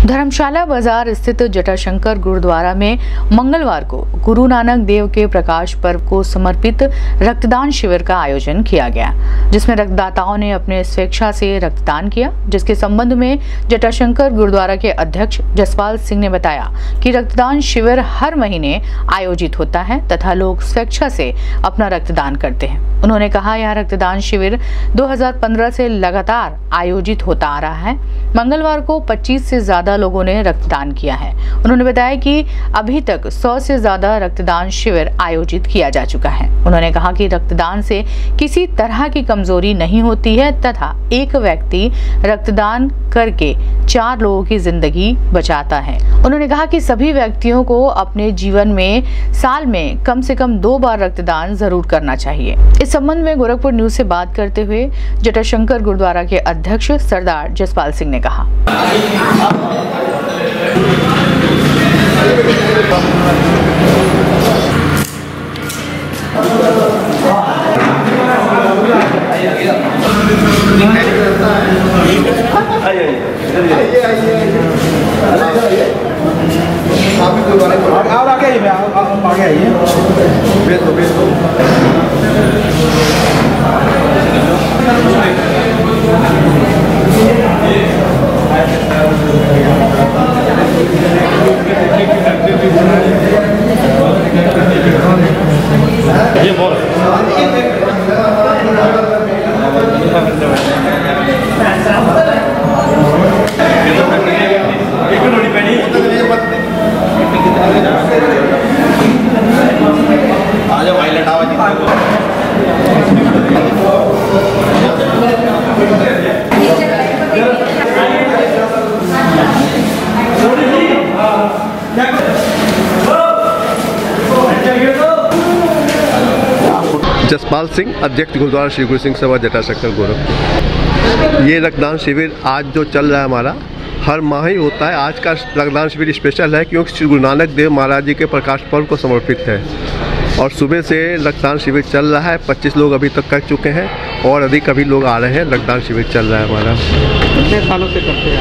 धर्मशाला बाजार स्थित जटाशंकर गुरुद्वारा में मंगलवार को गुरु नानक देव के प्रकाश पर्व को समर्पित रक्तदान शिविर का आयोजन किया गया, जिसमें रक्तदाताओं ने अपने स्वेच्छा से रक्तदान किया। जिसके संबंध में जटाशंकर गुरुद्वारा के अध्यक्ष जसपाल सिंह ने बताया कि रक्तदान शिविर हर महीने आयोजित होता है तथा लोग स्वेच्छा से अपना रक्तदान करते हैं। उन्होंने कहा, यह रक्तदान शिविर 2015 से लगातार आयोजित होता आ रहा है। मंगलवार को 25 से ज्यादा लोगों ने रक्तदान किया है। उन्होंने बताया कि अभी तक 100 से ज्यादा रक्तदान शिविर आयोजित किया जा चुका है। उन्होंने कहा कि रक्तदान से किसी तरह की कमजोरी नहीं होती है तथा एक व्यक्ति रक्तदान करके 4 लोगों की जिंदगी बचाता है। उन्होंने कहा कि सभी व्यक्तियों को अपने जीवन में साल में कम से कम 2 बार रक्तदान जरूर करना चाहिए। इस संबंध में गोरखपुर न्यूज से बात करते हुए जटाशंकर गुरुद्वारा के अध्यक्ष सरदार जसपाल सिंह ने कहा, जसपाल सिंह, अध्यक्ष गुरुद्वारा श्री गुरु सिंह सभा जटाशंकर गोरखपुर। ये रक्तदान शिविर आज जो चल रहा है हमारा हर माह ही होता है। आज का रक्तदान शिविर स्पेशल है क्योंकि श्री गुरु नानक देव महाराज जी के प्रकाश पर्व को समर्पित है और सुबह से रक्तदान शिविर चल रहा है। 25 लोग अभी तक कर चुके हैं और अधिक अभी लोग आ रहे हैं। रक्तदान शिविर चल रहा है हमारा। कितने सालों से करते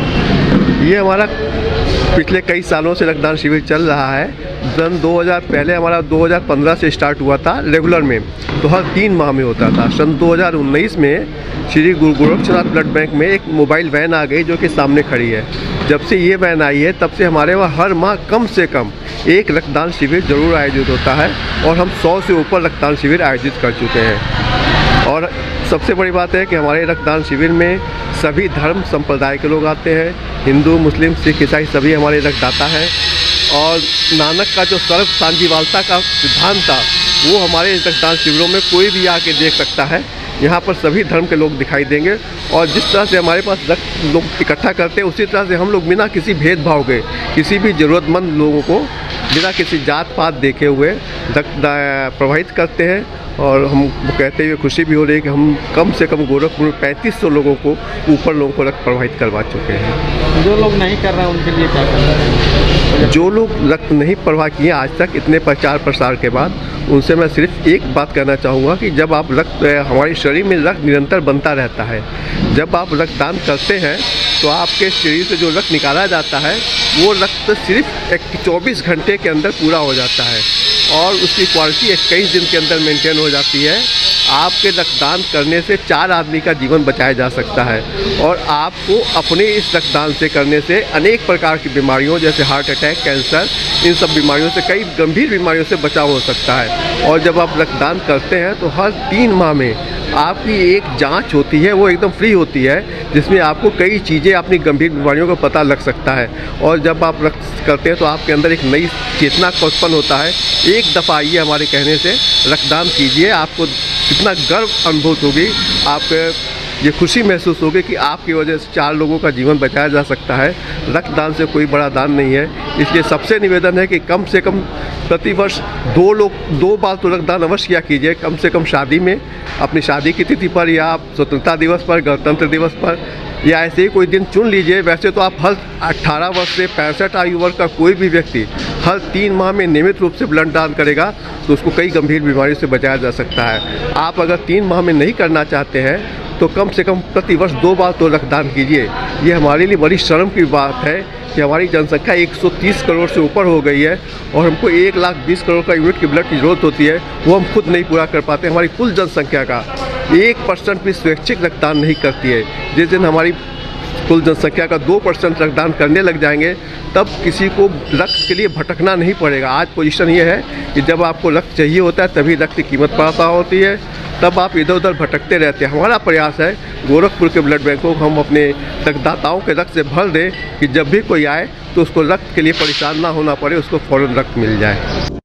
हैं? ये हमारा पिछले कई सालों से रक्तदान शिविर चल रहा है। सन 2000 पहले हमारा 2015 से स्टार्ट हुआ था रेगुलर में, तो हर 3 माह में होता था। सन 2019 में श्री गुरु गोरक्षनाथ ब्लड बैंक में एक मोबाइल वैन आ गई जो कि सामने खड़ी है। जब से ये वैन आई है तब से हमारे वहाँ हर माह कम से कम एक रक्तदान शिविर जरूर आयोजित होता है और हम 100 से ऊपर रक्तदान शिविर आयोजित कर चुके हैं। और सबसे बड़ी बात है कि हमारे रक्तदान शिविर में सभी धर्म संप्रदाय के लोग आते हैं। हिंदू, मुस्लिम, सिख, ईसाई सभी हमारे रक्तदाता हैं और नानक का जो सर्व सांझीवालता का सिद्धांत था वो हमारे रक्तदान शिविरों में कोई भी आके देख सकता है। यहाँ पर सभी धर्म के लोग दिखाई देंगे और जिस तरह से हमारे पास रक्त लोग इकट्ठा करते हैं उसी तरह से हम लोग बिना किसी भेदभाव के किसी भी ज़रूरतमंद लोगों को बिना किसी जात पात देखे हुए रक्त प्रवाहित करते हैं। और हम कहते हुए खुशी भी हो रही है कि हम कम से कम गोरखपुर में 3500 लोगों को ऊपर लोगों को रक्त प्रवाहित करवा चुके हैं। जो लोग नहीं कर रहे हैं उनके लिए क्या करना है? जो लोग रक्त नहीं प्रवाह किए आज तक इतने प्रचार प्रसार के बाद, उनसे मैं सिर्फ एक बात कहना चाहूँगा कि जब आप हमारे शरीर में रक्त निरंतर बनता रहता है। जब आप रक्तदान करते हैं तो आपके शरीर से जो रक्त निकाला जाता है वो रक्त सिर्फ 24 घंटे के अंदर पूरा हो जाता है और उसकी क्वालिटी 21 दिन के अंदर मेंटेन हो जाती है। आपके रक्तदान करने से 4 आदमी का जीवन बचाया जा सकता है और आपको अपने इस रक्तदान से करने से अनेक प्रकार की बीमारियों जैसे हार्ट अटैक, कैंसर, इन सब बीमारियों से, कई गंभीर बीमारियों से बचाव हो सकता है। और जब आप रक्तदान करते हैं तो हर 3 माह में आपकी एक जांच होती है, वो एकदम फ्री होती है, जिसमें आपको कई चीज़ें अपनी गंभीर बीमारियों का पता लग सकता है। और जब आप रक्त करते हैं तो आपके अंदर एक नई चेतना का उत्पन्न होता है। एक दफ़ा आइए हमारे कहने से रक्तदान कीजिए, आपको कितना गर्व अनुभूत होगी, आप ये खुशी महसूस होगी कि आपकी वजह से 4 लोगों का जीवन बचाया जा सकता है। रक्तदान से कोई बड़ा दान नहीं है, इसलिए सबसे निवेदन है कि कम से कम प्रतिवर्ष 2 बार तो रक्तदान अवश्य किया कीजिए। कम से कम शादी में, अपनी शादी की तिथि पर या स्वतंत्रता दिवस पर, गणतंत्र दिवस पर या ऐसे ही कोई दिन चुन लीजिए। वैसे तो आप हर 18 वर्ष से 65 आयु वर्ग का कोई भी व्यक्ति हर 3 माह में नियमित रूप से ब्लड दान करेगा तो उसको कई गंभीर बीमारियों से बचाया जा सकता है। आप अगर 3 माह में नहीं करना चाहते हैं तो कम से कम प्रतिवर्ष 2 बार तो रक्तदान कीजिए। ये हमारे लिए बड़ी शर्म की बात है कि हमारी जनसंख्या 130 करोड़ से ऊपर हो गई है और हमको 1,20 करोड़ का यूनिट की ब्लड की ज़रूरत होती है, वो हम खुद नहीं पूरा कर पाते। हमारी कुल जनसंख्या का 1% भी स्वैच्छिक रक्तदान नहीं करती है। जिस दिन हमारी कुल जनसंख्या का 2% रक्तदान करने लग जाएंगे, तब किसी को रक्त के लिए भटकना नहीं पड़ेगा। आज पोजीशन ये है कि जब आपको रक्त चाहिए होता है तभी रक्त की कीमत पता होती है, तब आप इधर उधर भटकते रहते हैं। हमारा प्रयास है गोरखपुर के ब्लड बैंकों को हम अपने रक्तदाताओं के रक्त से भर दें कि जब भी कोई आए तो उसको रक्त के लिए परेशान ना होना पड़े, उसको फ़ौरन रक्त मिल जाए।